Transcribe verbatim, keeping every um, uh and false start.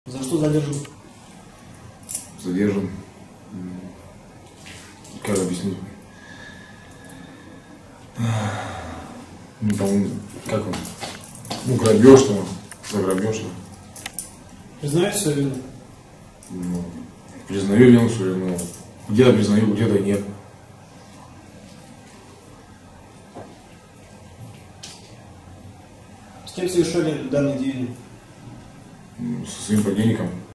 За что задержан? Задержан. Как объяснить? Ну, там, как он? Ну, грабеж там, за грабеж там. Признаете свою вину? Ну, признаю вину свою, но где-то признаю, где-то нет. С кем совершали данный деяние? Со своим подельником.